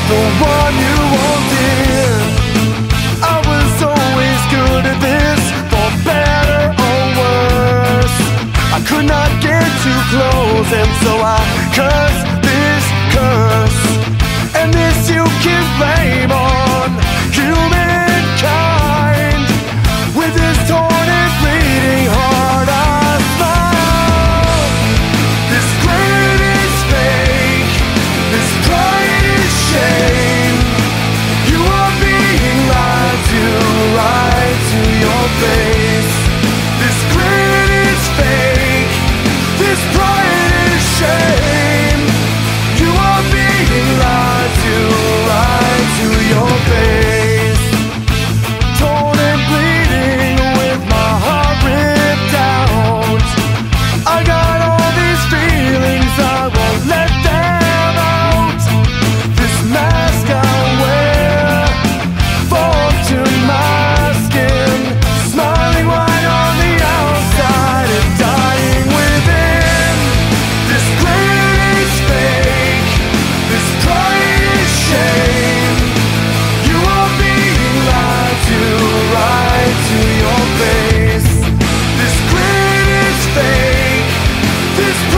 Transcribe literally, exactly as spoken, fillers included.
the one you wanted. I was always good at this, for better or worse. I could not get too close, and so I cursed this curse. And this you can blame on humankind. With this torn and bleeding heart I smile. This greed is fake, this pride is shame. You are being lied to right to your face. This greed is fake, this pride is shame. You are being lied to right to your face. Torn and bleeding with my heart ripped out. I got all these feelings, I won't let them out. This mask I wear formed to my skin, smiling right on the outside and dying within. This greed is fake, this pride is shame. You are being lied to right to your face. This greed is fake, this